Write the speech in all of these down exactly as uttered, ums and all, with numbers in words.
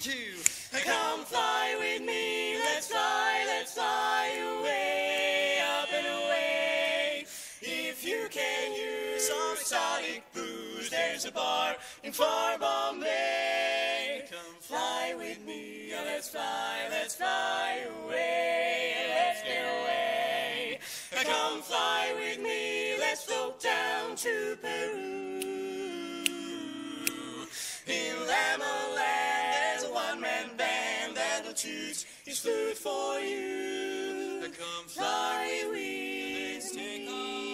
two. Come fly with me, let's fly, let's fly away, up and away. If you can use some exotic booze, there's a bar in far Bombay. Come fly with me, let's fly, let's fly away, let's get away. Come fly with me, let's float down to Peru. In Lamaland, there's a one-man band that'll toot his flute for you. Come fly with me, let's take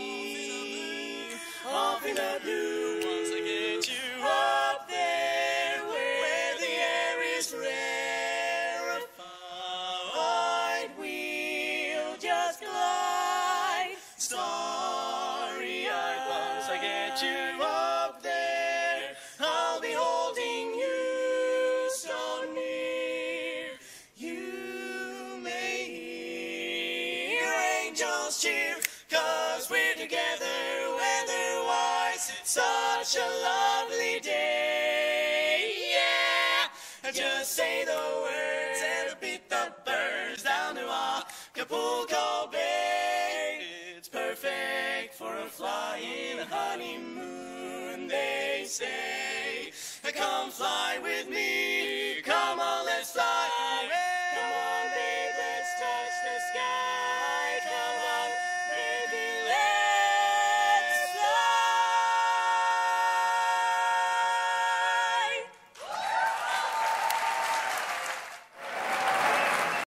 off in the blue, off in the blue. Once I get you up there, where the air is rarefied, we'll just glide starry-eyed. Once I get you up there, I'll be holding you so near. You may hear angels cheer, 'cause we're together weather-wise. It's such a lovely day, yeah. Just say the words and beat the birds down to Acapulco Bay. It's perfect for a flying honeymoon, they say. Come fly with me, come on, let's fly.